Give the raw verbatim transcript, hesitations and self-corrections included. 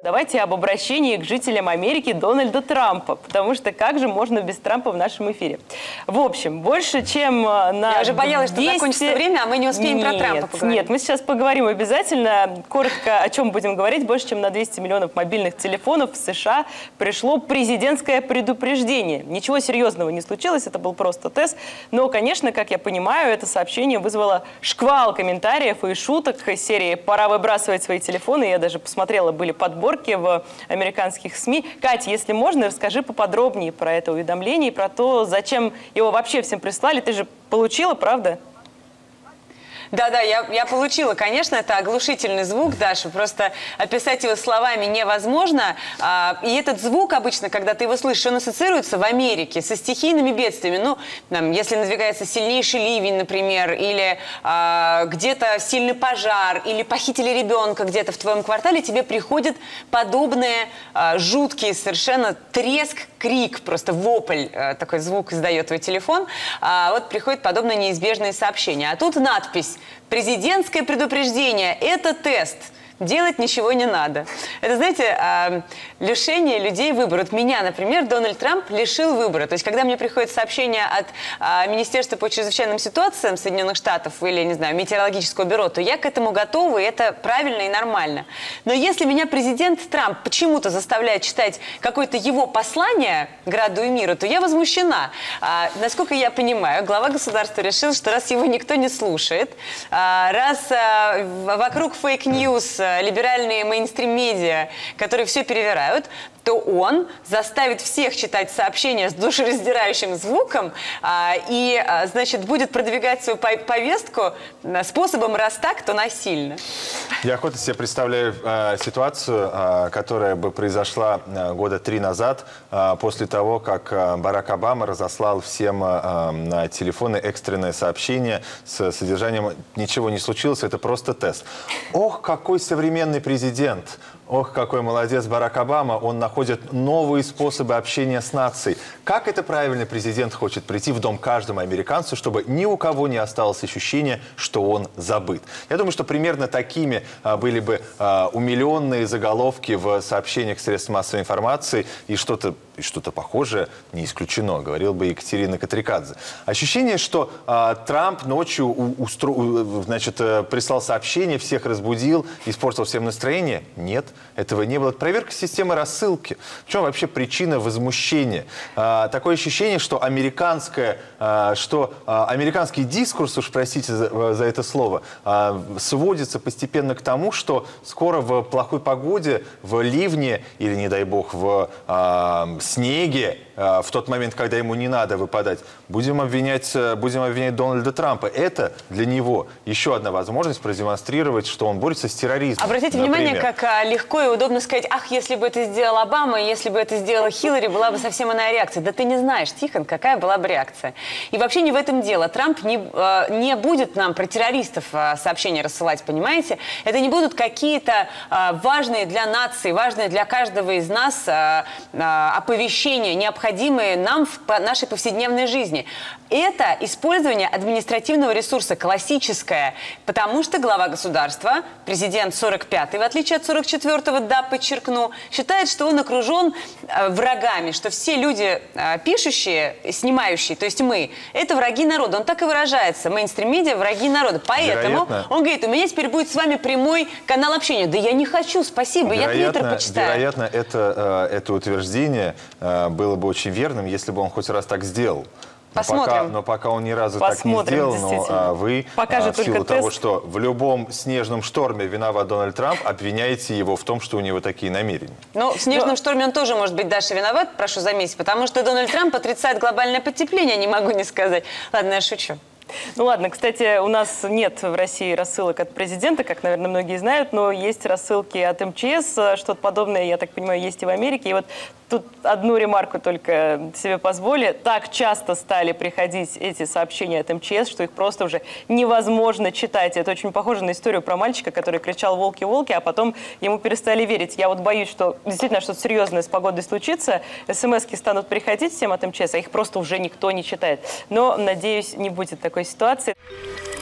Давайте об обращении к жителям Америки Дональда Трампа, потому что как же можно без Трампа в нашем эфире? В общем, больше чем на Я уже боялась, двести... что закончится время, а мы не успеем нет, про Трампа поговорить. Нет, мы сейчас поговорим обязательно. Коротко, о чем будем говорить. Больше чем на двести миллионов мобильных телефонов в США пришло президентское предупреждение. Ничего серьезного не случилось, это был просто тест. Но, конечно, как я понимаю, это сообщение вызвало шквал комментариев и шуток из серии «Пора выбрасывать свои телефоны». Я даже посмотрела, были подборки в американских СМИ. Катя, если можно, расскажи поподробнее про это уведомление и про то, зачем его вообще всем прислали. Ты же получила, правда? Да-да, я, я получила. Конечно, это оглушительный звук, Даша. Просто описать его словами невозможно. А, и этот звук обычно, когда ты его слышишь, он ассоциируется в Америке со стихийными бедствиями. Ну, там, если надвигается сильнейший ливень, например, или а, где-то сильный пожар, или похитили ребенка где-то в твоем квартале, тебе приходят подобные а, жуткие совершенно треск, крик, просто вопль, а, такой звук издает твой телефон. А, вот приходят подобные неизбежные сообщения. А тут надпись: президентское предупреждение – это тест. Делать ничего не надо. Это, знаете, лишение людей выбора. Вот меня, например, Дональд Трамп лишил выбора. То есть, когда мне приходит сообщение от Министерства по чрезвычайным ситуациям Соединенных Штатов или, не знаю, метеорологического бюро, то я к этому готова, и это правильно и нормально. Но если меня президент Трамп почему-то заставляет читать какое-то его послание городу и миру, то я возмущена. А, насколько я понимаю, глава государства решил, что раз его никто не слушает, а, раз а, вокруг фейк-ньюс, либеральные мейнстрим-медиа, которые все перевирают, то он заставит всех читать сообщения с душераздирающим звуком а, и, а, значит, будет продвигать свою повестку способом раз так, то насильно. Я охотно себе представляю а, ситуацию, а, которая бы произошла а, года три назад, а, после того, как а, Барак Обама разослал всем а, на телефоны экстренное сообщение с содержанием «Ничего не случилось, это просто тест». Ох, какой современный президент! Ох, какой молодец Барак Обама, он находит новые способы общения с нацией. Как это правильный президент хочет прийти в дом каждому американцу, чтобы ни у кого не осталось ощущения, что он забыт. Я думаю, что примерно такими а, были бы а, умиленные заголовки в сообщениях средств массовой информации, и что-то что-то похожее не исключено, говорил бы Екатерина Катрикадзе. Ощущение, что а, Трамп ночью у, устро... значит, прислал сообщение, всех разбудил, испортил всем настроение? Нет. Этого не было. Это проверка системы рассылки. В чем вообще причина возмущения? А, такое ощущение, что, американское, а, что а, американский дискурс, уж простите за, за это слово, а, сводится постепенно к тому, что скоро в плохой погоде, в ливне или, не дай бог, в а, снеге, а, в тот момент, когда ему не надо выпадать, будем обвинять, будем обвинять Дональда Трампа. Это для него еще одна возможность продемонстрировать, что он борется с терроризмом. Обратите например. внимание, как а, легко и удобно сказать: ах, если бы это сделал Обама, если бы это сделала Хиллари, была бы совсем иная реакция. Да ты не знаешь, Тихон, какая была бы реакция. И вообще не в этом дело. Трамп не, а, не будет нам про террористов а, сообщения рассылать, понимаете? Это не будут какие-то а, важные для нации, важные для каждого из нас а, а, оповещения, необходимые нам в по нашей повседневной жизни. Это использование административного ресурса классическое, потому что глава государства, президент сорок пятый, в отличие от сорок четвёртого, да, подчеркну, считает, что он окружен э, врагами, что все люди э, пишущие, снимающие, то есть мы, это враги народа. Он так и выражается: мейнстрим-медиа – враги народа. Поэтому вероятно, он говорит: у меня теперь будет с вами прямой канал общения. Да я не хочу, спасибо, я твиттер почитаю. Вероятно, это, э, это утверждение э, было бы очень верным, если бы он хоть раз так сделал. Но пока, но пока он ни разу Посмотрим, так не сделал, но а, вы, а, в силу того, что в любом снежном шторме виноват Дональд Трамп, обвиняете его в том, что у него такие намерения. Ну, в снежном но... шторме он тоже может быть, Даша, виноват, прошу заметить, потому что Дональд Трамп отрицает глобальное потепление, не могу не сказать. Ладно, я шучу. Ну ладно, кстати, у нас нет в России рассылок от президента, как, наверное, многие знают, но есть рассылки от эм че эс, что-то подобное, я так понимаю, есть и в Америке. И вот тут одну ремарку только себе позволю. Так часто стали приходить эти сообщения от эм че эс, что их просто уже невозможно читать. Это очень похоже на историю про мальчика, который кричал «волки, волки», а потом ему перестали верить. Я вот боюсь, что действительно что-то серьезное с погодой случится, смс-ки станут приходить всем от эм че эс, а их просто уже никто не читает. Но, надеюсь, не будет такой ситуации.